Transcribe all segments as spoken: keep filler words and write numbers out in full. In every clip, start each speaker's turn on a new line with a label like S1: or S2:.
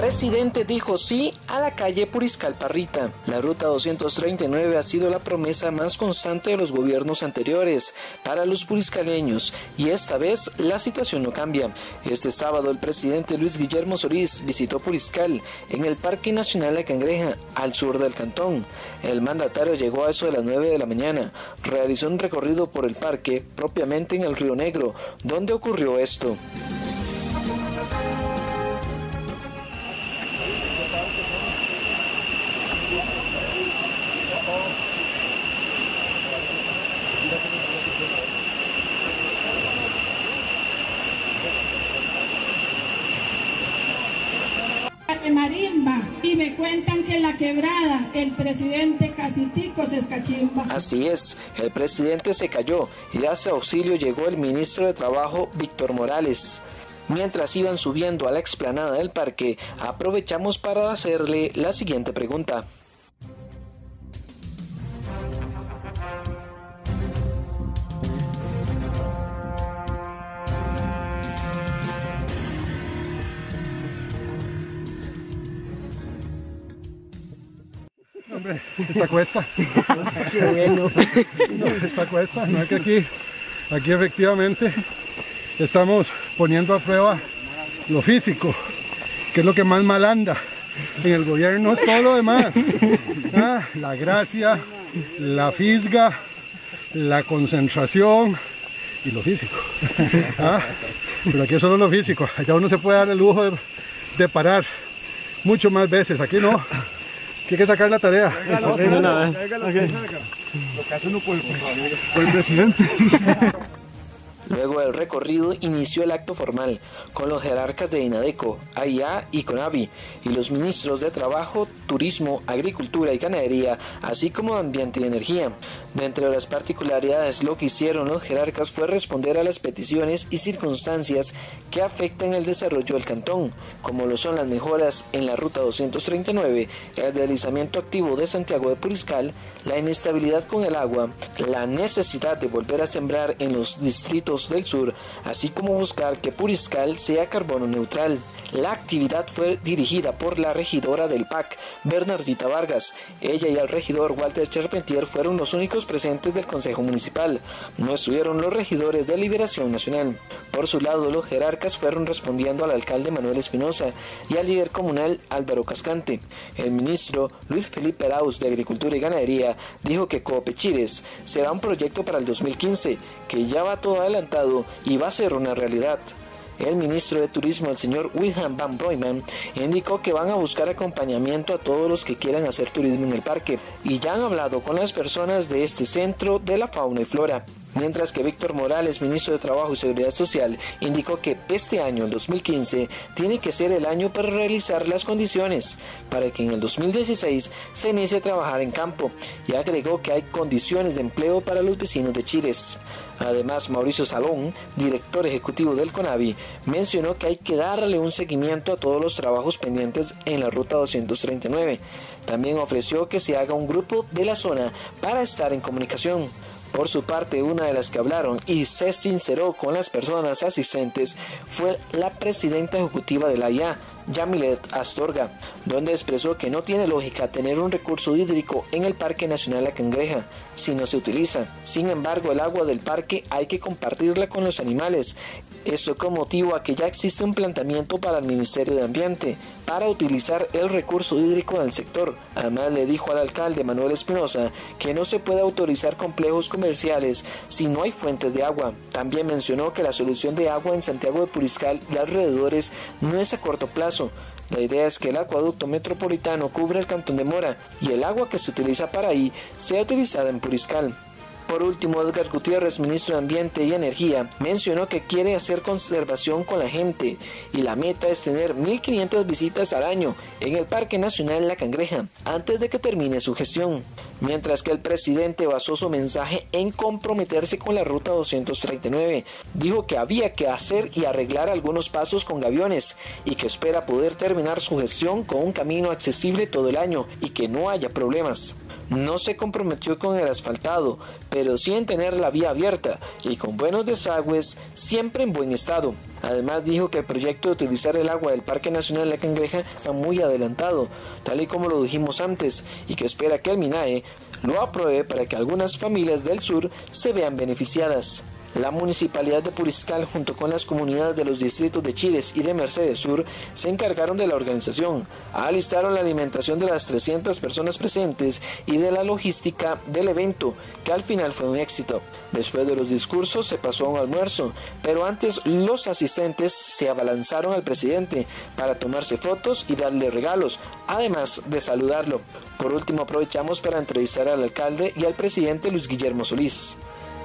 S1: presidente dijo sí a la calle Puriscal-Parrita. La ruta doscientos treinta y nueve ha sido la promesa más constante de los gobiernos anteriores para los puriscaleños y esta vez la situación no cambia. Este sábado el presidente Luis Guillermo Solís visitó Puriscal en el Parque Nacional La Cangreja, al sur del cantón. El mandatario llegó a eso de las nueve de la mañana, realizó un recorrido por el parque, propiamente en el Río Negro, donde ocurrió esto.
S2: De marimba y me cuentan que en la quebrada el presidente Casitico se escachimba.
S1: Así es, el presidente se cayó y a su auxilio llegó el ministro de Trabajo Víctor Morales. Mientras iban subiendo a la explanada del parque, aprovechamos para hacerle la siguiente pregunta.
S3: Hombre, esta cuesta. Qué bueno. No, esta cuesta, no es que aquí, aquí efectivamente estamos poniendo a prueba lo físico, que es lo que más mal anda. En el gobierno es todo lo demás. Ah, la gracia, la fisga, la concentración y lo físico. Ah, pero aquí es solo lo físico. Allá uno se puede dar el lujo de, de parar mucho más veces. Aquí no. Hay que sacar la tarea.
S4: Lo que hace uno por el, por el presidente.
S1: Luego del recorrido inició el acto formal con los jerarcas de INADECO, A I A y CONAVI y los ministros de Trabajo, Turismo, Agricultura y Ganadería, así como de Ambiente y Energía. Dentro de las particularidades, lo que hicieron los jerarcas fue responder a las peticiones y circunstancias que afectan el desarrollo del cantón, como lo son las mejoras en la ruta doscientos treinta y nueve, el deslizamiento activo de Santiago de Puriscal, la inestabilidad con el agua, la necesidad de volver a sembrar en los distritos del sur, así como buscar que Puriscal sea carbono neutral. La actividad fue dirigida por la regidora del P A C, Bernardita Vargas. Ella y el regidor Walter Charpentier fueron los únicos presentes del Consejo Municipal. No estuvieron los regidores de Liberación Nacional. Por su lado, los jerarcas fueron respondiendo al alcalde Manuel Espinosa y al líder comunal Álvaro Cascante. El ministro Luis Felipe Arauz de Agricultura y Ganadería dijo que Coopechires será un proyecto para el dos mil quince, que ya va todo adelantado y va a ser una realidad. El ministro de Turismo, el señor Wilhelm Van Broyman, indicó que van a buscar acompañamiento a todos los que quieran hacer turismo en el parque y ya han hablado con las personas de este centro de la fauna y flora. Mientras que Víctor Morales, ministro de Trabajo y Seguridad Social, indicó que este año, el dos mil quince, tiene que ser el año para realizar las condiciones para que en el dos mil dieciséis se inicie a trabajar en campo, y agregó que hay condiciones de empleo para los vecinos de Chires. Además, Mauricio Salón, director ejecutivo del CONAVI, mencionó que hay que darle un seguimiento a todos los trabajos pendientes en la ruta doscientos treinta y nueve. También ofreció que se haga un grupo de la zona para estar en comunicación. Por su parte, una de las que hablaron y se sinceró con las personas asistentes fue la presidenta ejecutiva de la I A, Yamilet Astorga, donde expresó que no tiene lógica tener un recurso hídrico en el Parque Nacional La Cangreja si no se utiliza. Sin embargo, el agua del parque hay que compartirla con los animales. Esto con motivo a que ya existe un planteamiento para el Ministerio de Ambiente para utilizar el recurso hídrico del sector. Además, le dijo al alcalde Manuel Espinosa que no se puede autorizar complejos comerciales si no hay fuentes de agua. También mencionó que la solución de agua en Santiago de Puriscal y alrededores no es a corto plazo. La idea es que el acueducto metropolitano cubra el cantón de Mora y el agua que se utiliza para ahí sea utilizada en Puriscal. Por último, Edgar Gutiérrez, ministro de Ambiente y Energía, mencionó que quiere hacer conservación con la gente y la meta es tener mil quinientas visitas al año en el Parque Nacional La Cangreja antes de que termine su gestión. Mientras que el presidente basó su mensaje en comprometerse con la ruta doscientos treinta y nueve. Dijo que había que hacer y arreglar algunos pasos con gaviones y que espera poder terminar su gestión con un camino accesible todo el año y que no haya problemas. no se comprometió con el asfaltado, pero sí en tener la vía abierta y con buenos desagües siempre en buen estado. Además dijo que el proyecto de utilizar el agua del Parque Nacional La Cangreja está muy adelantado, tal y como lo dijimos antes, y que espera que el MINAE lo apruebe para que algunas familias del sur se vean beneficiadas. La Municipalidad de Puriscal, junto con las comunidades de los distritos de Chires y de Mercedes Sur, se encargaron de la organización, alistaron la alimentación de las trescientas personas presentes y de la logística del evento, que al final fue un éxito. Después de los discursos se pasó a un almuerzo, pero antes los asistentes se abalanzaron al presidente para tomarse fotos y darle regalos, además de saludarlo. Por último, aprovechamos para entrevistar al alcalde y al presidente Luis Guillermo Solís.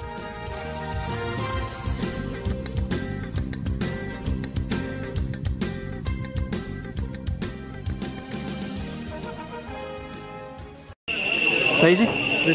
S5: ¿Se dice?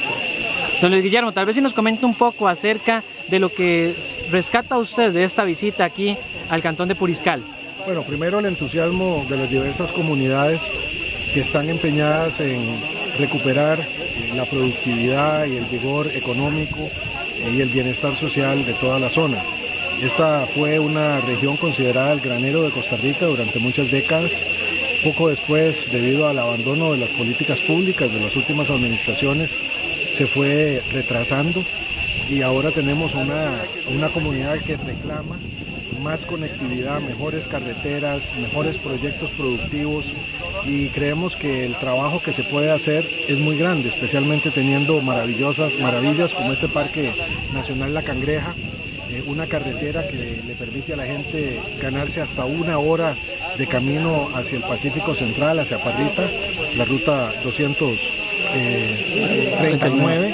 S5: Don Luis Guillermo, tal vez si nos comenta un poco acerca de lo que rescata usted de esta visita aquí al Cantón de Puriscal.
S3: Bueno, primero el entusiasmo de las diversas comunidades que están empeñadas en recuperar la productividad y el vigor económico y el bienestar social de toda la zona. Esta fue una región considerada el granero de Costa Rica durante muchas décadas. Poco después, debido al abandono de las políticas públicas de las últimas administraciones, se fue retrasando y ahora tenemos una, una comunidad que reclama más conectividad, mejores carreteras, mejores proyectos productivos, y creemos que el trabajo que se puede hacer es muy grande, especialmente teniendo maravillosas maravillas como este Parque Nacional La Cangreja, eh, una carretera que le permite a la gente ganarse hasta una hora de camino hacia el Pacífico Central, hacia Parrita, la ruta doscientos treinta y nueve,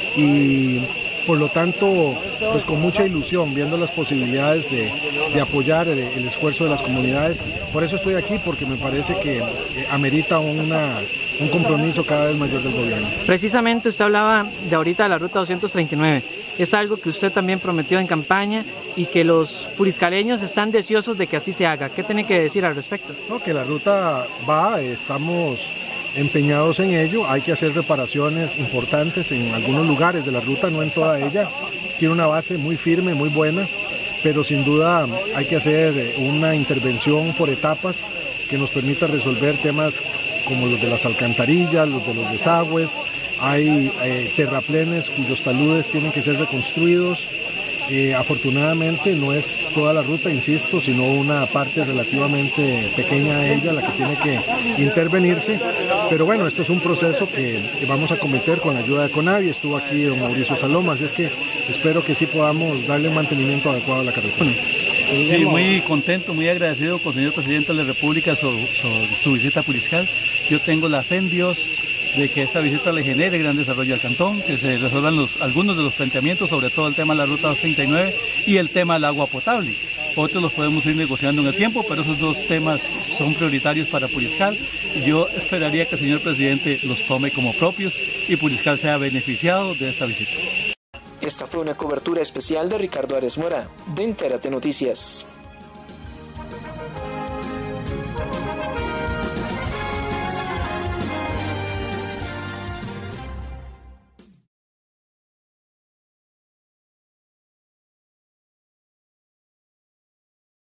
S3: y por lo tanto, pues con mucha ilusión, viendo las posibilidades de, de apoyar el, el esfuerzo de las comunidades. Por eso estoy aquí, porque me parece que eh, amerita una, un compromiso cada vez mayor del gobierno.
S5: Precisamente usted hablaba de ahorita de la ruta doscientos treinta y nueve. Es algo que usted también prometió en campaña y que los puriscaleños están deseosos de que así se haga. ¿Qué tiene que decir al respecto?
S3: No, que la ruta va, estamos empeñados en ello. Hay que hacer reparaciones importantes en algunos lugares de la ruta, no en toda ella. Tiene una base muy firme, muy buena, pero sin duda hay que hacer una intervención por etapas que nos permita resolver temas como los de las alcantarillas, los de los desagües. Hay eh, terraplenes cuyos taludes tienen que ser reconstruidos. Eh, afortunadamente no es toda la ruta, insisto, sino una parte relativamente pequeña de ella la que tiene que intervenirse, pero bueno, esto es un proceso que, que vamos a cometer con la ayuda de CONAVI. Estuvo aquí don Mauricio Saloma, así es que espero que sí podamos darle un mantenimiento adecuado a la carretera.
S6: Sí, muy contento, muy agradecido con el señor presidente de la República sobre, sobre su visita a Puriscal. Yo tengo la fe en Dios de que esta visita le genere gran desarrollo al cantón, que se resuelvan los, algunos de los planteamientos, sobre todo el tema de la ruta doscientos treinta y nueve y el tema del agua potable. Otros los podemos ir negociando en el tiempo, pero esos dos temas son prioritarios para Puriscal. Yo esperaría que el señor presidente los tome como propios y Puriscal sea beneficiado de esta visita.
S1: Esta fue una cobertura especial de Ricardo Ares Mora, de Entérate Noticias.